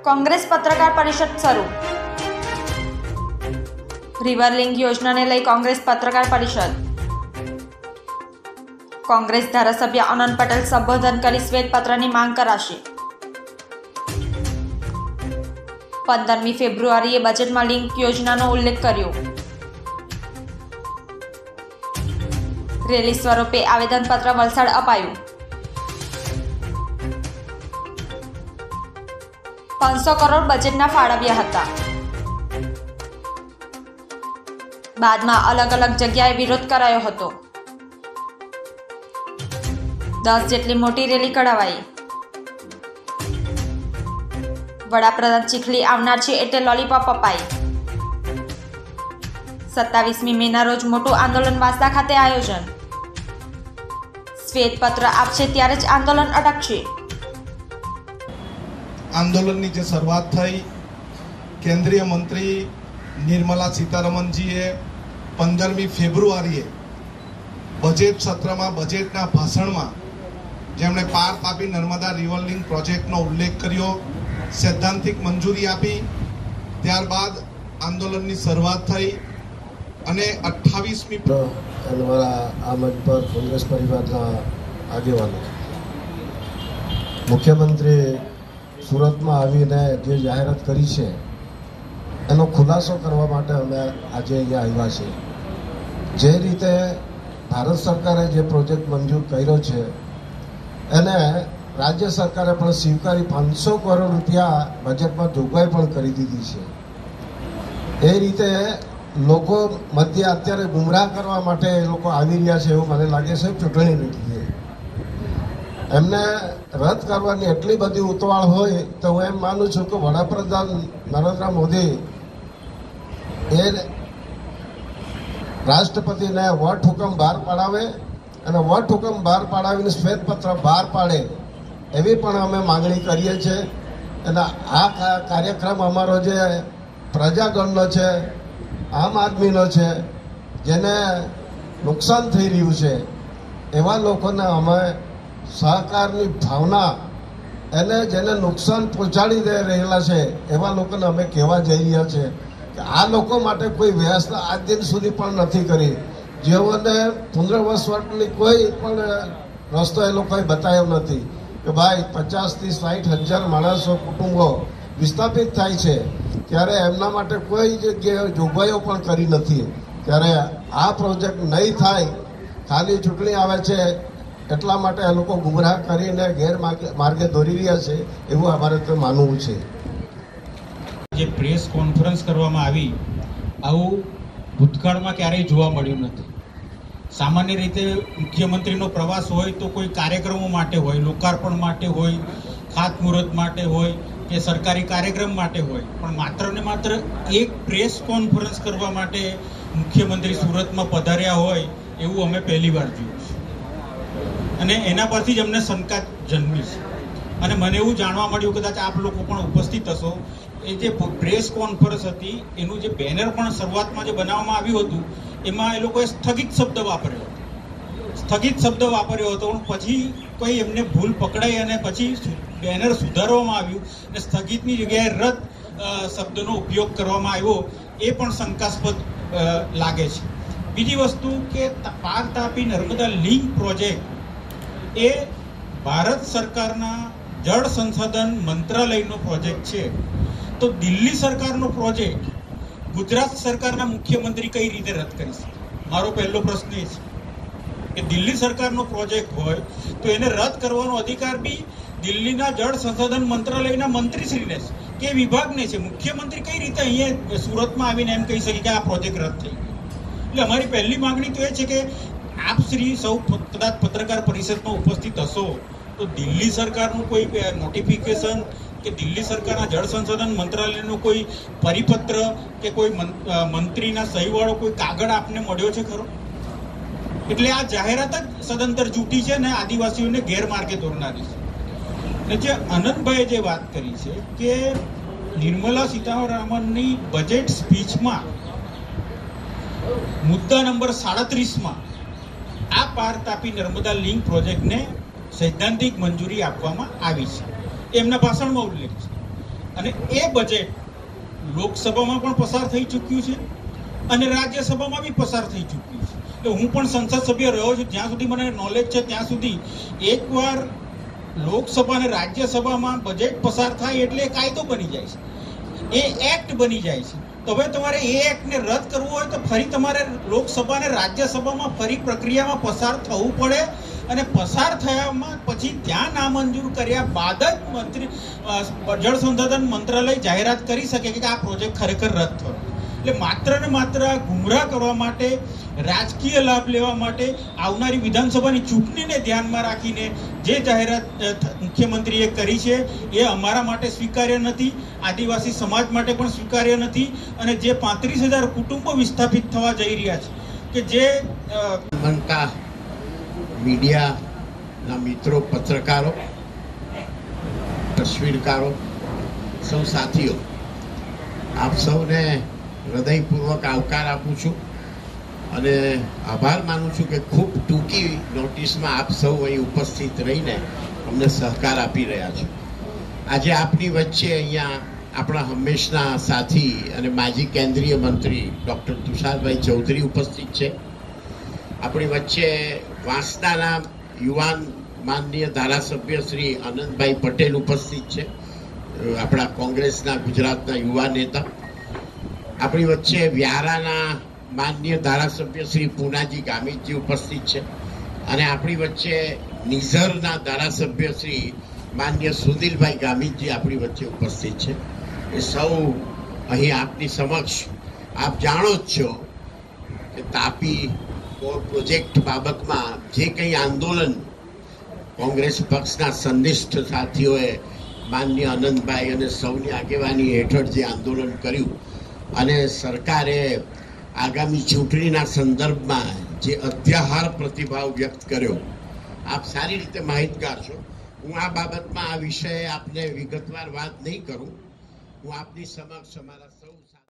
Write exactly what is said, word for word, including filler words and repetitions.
कांग्रेस पत्रकार परिषद शुरू। रिवर लिंक योजना ने लई कांग्रेस पत्रकार परिषद। कांग्रेस धारासभ्य आनंद पटेल संबोधन करी श्वेतपत्र की मांग कराशे। पंदरमी फेब्रुआरीए बजेट में लिंक योजना उल्लेख कर्यो। रेली स्वरूपे आवेदनपत्र वलसाड अपायु। पांचसो करोड़ बजेटना फाळव्या हता। बादमां अलग अलग जग्याए विरोध करायो हतो। दस जेटली मोटी रेली कढावाई। वडाप्रधान चीखली आवनार छे एटले लॉलीपॉप अपाई। सत्तावीसमी मेना रोज मोटुं आंदोलन वास्ता खाते आयोजन। श्वेतपत्र आपशे त्यारे ज आंदोलन अटकशे। आंदोलन की शुरुआत थई केंद्रीय मंत्री निर्मला सीतारमण जीए पंदरमी फेब्रुआरीए बजेट सत्र में बजेटना भाषण में जेमणे Par Tapi Narmada river link project नो उल्लेख कर्यो, सैद्धांतिक मंजूरी आपी। त्यारबाद आंदोलन की शुरुआत थई अने अठावीसमी आ मंच पर कांग्रेस परिवारना आगेवानो मुख्यमंत्री सूरत में आवीने जे जाहेरात करी छे एनो खुलासो करवा माटे अमे आज अहींया आव्या छे। जे रीते भारत सरकारे जे प्रोजेक्ट मंजूर कर्यो छे एने राज्य सरकारे पण स्वीकारी पांच सौ करोड़ रुपया बजेट में जोगवाई पण करी दीधी छे। ए रीते लोको मध्य अत्यारे गुमराह करवा माटे ए लोको आवी रह्या छे एवुं मने लागे छे। चूंटणी नीतिए एमने रद्द करवानी एटली बधी उतावळ होय तो हूँ एम मानु छूं कि वडाप्रधान नरेंद्र मोदी ए राष्ट्रपति ने वट हुकम बहार पाड़ावे अने वट हुकम बहार पाड़ावीने श्वेतपत्र बहार पाड़े एवी पण अमे मांगणी करीए छे। अने आ कार्यक्रम अमारो जे प्रजागणनो छे, आम आदमीनो छे, जेने नुकसान थई रह्युं छे एवा लोकोने अमे सहकारनी भावना एने जेने नुकसान पहोंचाड़ी दे रहेला छे एवा लोकोने अमे कहेवा जई रह्या छे कि आ लोको माटे कोई व्यवस्था आज दिन सुधी पण नथी करी। जेओने पुनर्वसवाटनी कोई पण रस्तो ए लोकोए बताव्यो नथी कि भाई पचास थी साठ हजार माणसो कुटुंबो विस्थापित थाय छे त्यारे एमना माटे कोई जग्याए जोगवाईओ पण करी नथी। त्यारे आ प्रोजेक्ट नहीं थाय खाली चूंटणी आवे छे એટલા માટે આ લોકો ગુમરાહ કરીને ગેરમાર્ગે દોરી રહ્યા છે એવું અમારે તો માનવું છે। જે પ્રેસ કોન્ફરન્સ કરવામાં આવી આવું ભૂતકાળમાં ક્યારેય જોવા મળ્યું નથી। સામાન્ય રીતે મુખ્યમંત્રીનો પ્રવાસ હોય તો કોઈ કાર્યક્રમો માટે હોય, લોકાર્પણ માટે હોય, ખાતમુહૂર્ત માટે હોય કે સરકારી કાર્યક્રમ માટે હોય, પણ માત્ર ને માત્ર એક પ્રેસ કોન્ફરન્સ કરવા માટે મુખ્યમંત્રી સુરતમાં પધાર્યા હોય એવું અમે પહેલી વાર જોયું છે। અને એના પરથી જ અમને શંકા જન્મી છે અને મને એવું જાણવા મળ્યું કદાચ આપ લોકો પણ ઉપસ્થિત હશો એ જે પ્રેસ કોન્ફરન્સ હતી એનું જે બેનર પણ શરૂઆતમાં જે બનાવવામાં આવ્યું હતું એમાં એ લોકોએ સ્થગિત શબ્દ વાપર્યો હતો। સ્થગિત શબ્દ વાપર્યો હતો પણ પછી કોઈ એમને ભૂલ પકડાઈ અને પછી બેનર સુધારવામાં આવ્યું અને સ્થગિતની જગ્યાએ રદ શબ્દનો ઉપયોગ કરવામાં આવ્યો એ પણ શંકાસ્પદ લાગે છે। બીજી વસ્તુ કે પાર તાપી નર્મદા લિંક પ્રોજેક્ટ ए भारत सरकारना जल संसाधन मंत्रालयनो प्रोजेक्ट छे तो दिल्ली सरकारनो प्रोजेक्ट गुजरात सरकारना मुख्यमंत्री कई रीते रद्द करी शके? मारो पहलो प्रश्न ए छे कि दिल्ली सरकारनो प्रोजेक्ट होय तो एने रद्द करवानो अधिकार बी दिल्लीना जल संसाधन मंत्रालयना मंत्रीश्रीने छे के विभागने छे। मुख्यमंत्री कई रीते अहींया सूरतमां आवीने एम कही शके कि आ प्रोजेक्ट रद्द थई गयो। એટલે અમારી પહેલી માંગણી તો એ છે કે आप श्री सौ कदाच पत्रकार परिषद में उपस्थित हशो तो दिल्ली सरकार कोई नोटिफिकेशन के दिल्ली सरकार जल संसाधन मंत्रालय कोई परिपत्र के कोई मंत्री सही वाळो कोई कागळ आपने मळ्यो छे खरो? एटले आ जाहेरात ज सदंतर जूटी छे ने आदिवासीओने गैरमार्गे दોરનારી છે। ने जे आनंदभाई जे વાત કરી છે કે निर्मला सीतारामननी बजेट स्पीच में मुद्दा नंबर साड़ीस में आ पार तापी नर्मदा लिंक प्रोजेक्ट ने सैद्धांतिक मंजूरी आपवामां आवी छे एमना भाषण में उल्लेख छे। અને એ બજેટ લોકસભામાં પણ પસાર થઈ ચૂક્યું છે અને રાજ્યસભામાં બી પસાર થઈ ચૂક્યું છે. એટલે હું પણ સંસદ સભ્ય રહ્યો છું, જ્યાં સુધી મને નોલેજ છે ત્યાં સુધી એકવાર લોકસભા અને રાજ્યસભામાં બજેટ પસાર થાય એટલે એ કાયદો બની જાય છે, એ એક્ટ બની જાય છે. તો હવે તમારે એ એક્ટને રદ કરવું હોય તો ફરી તમારે લોકસભા અને રાજ્યસભામાં ફરી પ્રક્રિયામાં પસાર થવું પડે અને પસાર થયામાં પછી ત્યાં નામંજૂર કર્યા બાદ જ મંત્રી જળ સંસાધન મંત્રાલય જાહેરાત કરી શકે કે આ પ્રોજેક્ટ ખરેખર રદ થયો. એટલે માત્ર ને માત્ર ગુમરાહ કરવા માટે, રાજકીય લાભ લેવા માટે આવનારી વિધાનસભાની ચૂંટણીને ધ્યાનમાં રાખીને જે જાહેરાત મુખ્યમંત્રીએ કરી છે એ અમારા માટે સ્વીકાર્ય નથી, આદિવાસી સમાજ માટે પણ સ્વીકાર્ય નથી અને જે પાંત્રીસ હજાર કુટુંબો વિસ્થાપિત થવા જઈ રહ્યા છે કે જે બનતા મીડિયાના મિત્રો, પત્રકારો, તસવીરકારો, સૌ સાથીઓ, આપ સૌને હૃદયપૂર્વક આવકાર આપું છું અને આભાર માનું છું કે ખૂબ ટૂંકી નોટિસમાં આપ સૌ અહીં ઉપસ્થિત રહીને અમને સહકાર આપી રહ્યા છો. આજે આપની વચ્ચે અહીંયા આપણા હંમેશના સાથી અને માજી કેન્દ્રીય મંત્રી ડૉક્ટર તુષારભાઈ ચૌધરી ઉપસ્થિત છે. આપણી વચ્ચે વાંસદાના યુવાન માનનીય ધારાસભ્ય શ્રી આનંદભાઈ પટેલ ઉપસ્થિત છે, આપણા કોંગ્રેસના ગુજરાતના યુવા નેતા. આપણી વચ્ચે વ્યારાના માનનીય ધારાસભ્ય શ્રી પૂનાજી ગામિતજી ઉપસ્થિત છે અને આપણી વચ્ચે નિઝરના ધારાસભ્ય શ્રી માનનીય સુનિલભાઈ ગામિતજી આપણી વચ્ચે ઉપસ્થિત છે. એ સૌ અહીં આપની સમક્ષ આપ જાણો જ છો કે તાપી પ્રોજેક્ટ બાબતમાં જે કંઈ આંદોલન કોંગ્રેસ પક્ષના સંનિષ્ઠ સાથીઓએ માનનીય આનંદભાઈ અને સૌની આગેવાની હેઠળ જે આંદોલન કર્યું અને સરકારે આગામી ચૂંટણીના સંદર્ભમાં જે અત્યાહાર પ્રતિભાવ વ્યક્ત કર્યો, આપ સારી રીતે માહિતગાર છો. હું આ બાબતમાં આ વિષয়ে આપને વિગતવાર વાત નહીં કરું. હું આપની સમક્ષ અમારા